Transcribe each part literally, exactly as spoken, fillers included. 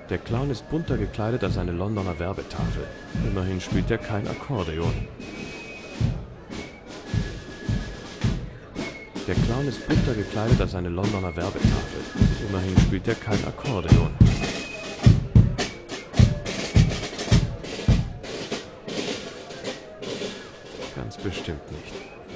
Der Clown ist bunter gekleidet als eine Londoner Werbetafel. Immerhin spielt er kein Akkordeon. Der Clown ist bunter gekleidet als eine Londoner Werbetafel. Immerhin spielt er kein Akkordeon. Ganz bestimmt nicht.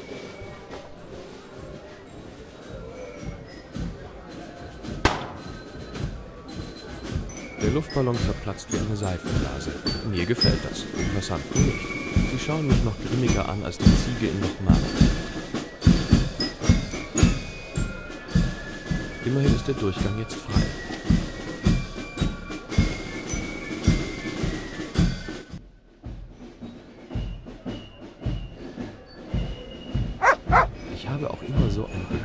Der Luftballon zerplatzt wie eine Seifenblase. Mir gefällt das. Passanten nicht. Sie schauen mich noch grimmiger an als die Ziege in Nochmal. Immerhin ist der Durchgang jetzt frei. Ich habe auch immer so ein Glück.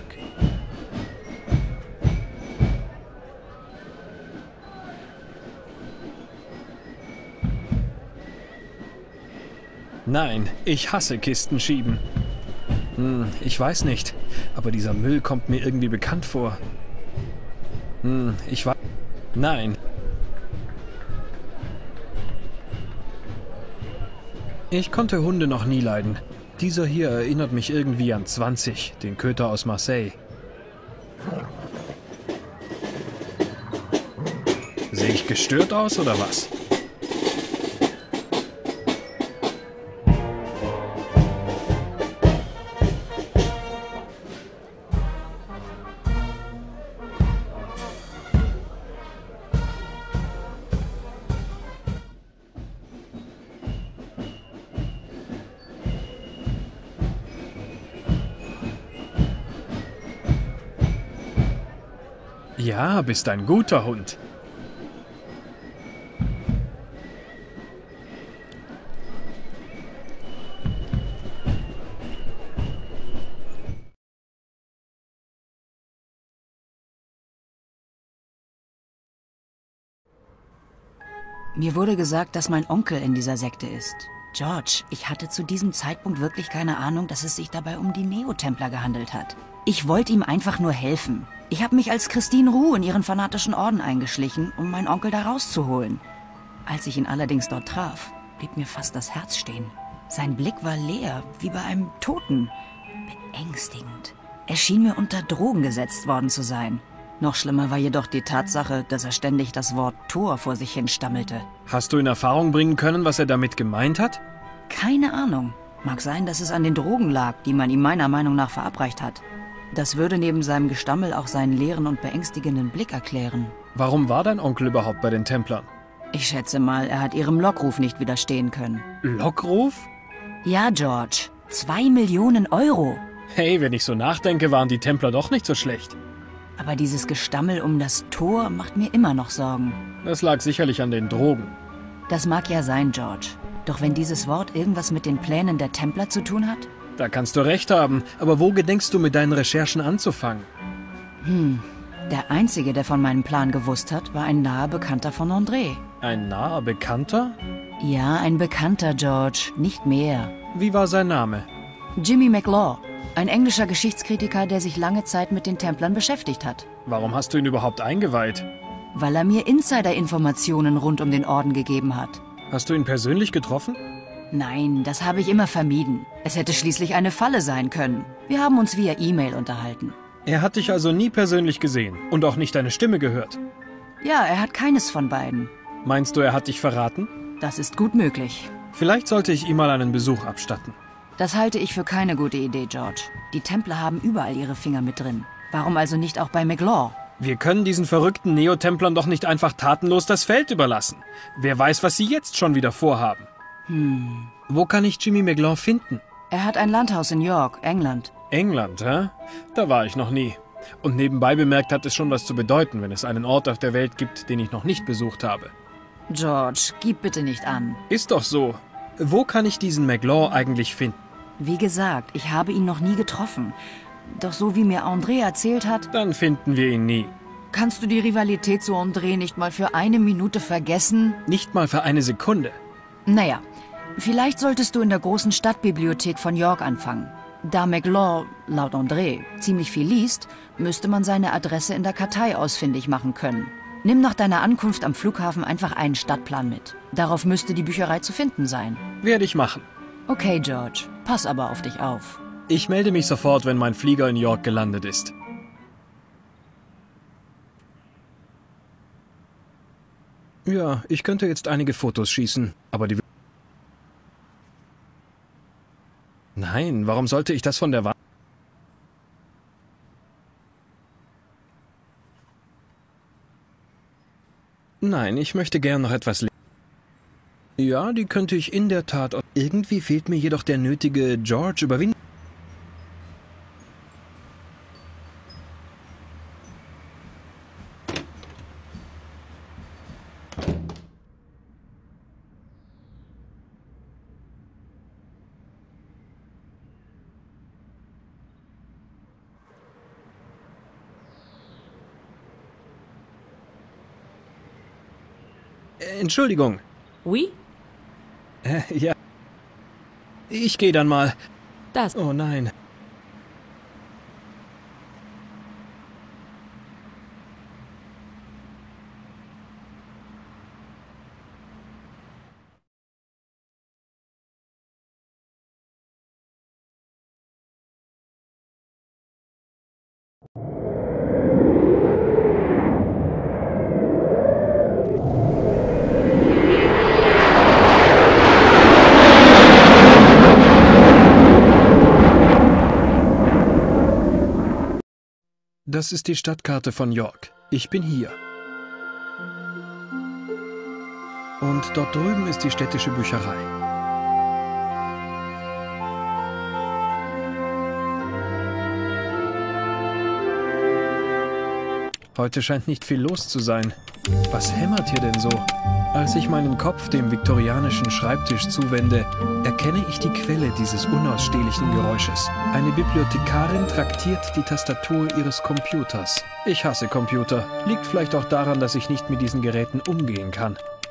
Nein, ich hasse Kisten schieben. Hm, ich weiß nicht, aber dieser Müll kommt mir irgendwie bekannt vor. Hm, ich weiß... Nein. Ich konnte Hunde noch nie leiden. Dieser hier erinnert mich irgendwie an zwanzig, den Köter aus Marseille. Sehe ich gestört aus oder was? Ja, bist ein guter Hund. Mir wurde gesagt, dass mein Onkel in dieser Sekte ist. George, ich hatte zu diesem Zeitpunkt wirklich keine Ahnung, dass es sich dabei um die Neotempler gehandelt hat. Ich wollte ihm einfach nur helfen. Ich habe mich als Christine Roux in ihren fanatischen Orden eingeschlichen, um meinen Onkel da rauszuholen. Als ich ihn allerdings dort traf, blieb mir fast das Herz stehen. Sein Blick war leer, wie bei einem Toten. Beängstigend. Er schien mir unter Drogen gesetzt worden zu sein. Noch schlimmer war jedoch die Tatsache, dass er ständig das Wort Tor vor sich hin stammelte. Hast du in Erfahrung bringen können, was er damit gemeint hat? Keine Ahnung. Mag sein, dass es an den Drogen lag, die man ihm meiner Meinung nach verabreicht hat. Das würde neben seinem Gestammel auch seinen leeren und beängstigenden Blick erklären. Warum war dein Onkel überhaupt bei den Templern? Ich schätze mal, er hat ihrem Lockruf nicht widerstehen können. Lockruf? Ja, George. Zwei Millionen Euro. Hey, wenn ich so nachdenke, waren die Templer doch nicht so schlecht. Aber dieses Gestammel um das Tor macht mir immer noch Sorgen. Das lag sicherlich an den Drogen. Das mag ja sein, George. Doch wenn dieses Wort irgendwas mit den Plänen der Templer zu tun hat? Da kannst du recht haben. Aber wo gedenkst du mit deinen Recherchen anzufangen? Hm, der Einzige, der von meinem Plan gewusst hat, war ein naher Bekannter von André. Ein naher Bekannter? Ja, ein Bekannter, George. Nicht mehr. Wie war sein Name? Jimmy McLaw. Ein englischer Geschichtskritiker, der sich lange Zeit mit den Templern beschäftigt hat. Warum hast du ihn überhaupt eingeweiht? Weil er mir Insider-Informationen rund um den Orden gegeben hat. Hast du ihn persönlich getroffen? Nein, das habe ich immer vermieden. Es hätte schließlich eine Falle sein können. Wir haben uns via E-Mail unterhalten. Er hat dich also nie persönlich gesehen und auch nicht deine Stimme gehört? Ja, er hat keines von beiden. Meinst du, er hat dich verraten? Das ist gut möglich. Vielleicht sollte ich ihm mal einen Besuch abstatten. Das halte ich für keine gute Idee, George. Die Templer haben überall ihre Finger mit drin. Warum also nicht auch bei McLaw? Wir können diesen verrückten Neotemplern doch nicht einfach tatenlos das Feld überlassen. Wer weiß, was sie jetzt schon wieder vorhaben. Hm. Wo kann ich Jimmy McLaw finden? Er hat ein Landhaus in York, England. England, hä? Da war ich noch nie. Und nebenbei bemerkt hat es schon was zu bedeuten, wenn es einen Ort auf der Welt gibt, den ich noch nicht besucht habe. George, gib bitte nicht an. Ist doch so. Wo kann ich diesen McLaw eigentlich finden? Wie gesagt, ich habe ihn noch nie getroffen. Doch so wie mir André erzählt hat... Dann finden wir ihn nie. Kannst du die Rivalität zu André nicht mal für eine Minute vergessen? Nicht mal für eine Sekunde. Naja, vielleicht solltest du in der großen Stadtbibliothek von York anfangen. Da McLaw, laut André, ziemlich viel liest, müsste man seine Adresse in der Kartei ausfindig machen können. Nimm nach deiner Ankunft am Flughafen einfach einen Stadtplan mit. Darauf müsste die Bücherei zu finden sein. Werde ich machen. Okay, George. Pass aber auf dich auf. Ich melde mich sofort, wenn mein Flieger in York gelandet ist. Ja, ich könnte jetzt einige Fotos schießen, aber die... Nein, warum sollte ich das von der Wand... Nein, ich möchte gern noch etwas lesen. Ja, die könnte ich in der Tat... Irgendwie fehlt mir jedoch der nötige George Überwind... Entschuldigung. Oui? Äh, ja. Ich gehe dann mal. Das. Oh nein. Das ist die Stadtkarte von York. Ich bin hier. Und dort drüben ist die städtische Bücherei. Heute scheint nicht viel los zu sein. Was hämmert hier denn so? Als ich meinen Kopf dem viktorianischen Schreibtisch zuwende, erkenne ich die Quelle dieses unausstehlichen Geräusches. Eine Bibliothekarin traktiert die Tastatur ihres Computers. Ich hasse Computer. Liegt vielleicht auch daran, dass ich nicht mit diesen Geräten umgehen kann.